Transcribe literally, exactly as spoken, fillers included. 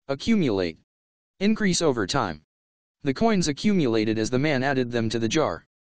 Accumulate. Increase over time. The coins accumulated as the man added them to the jar.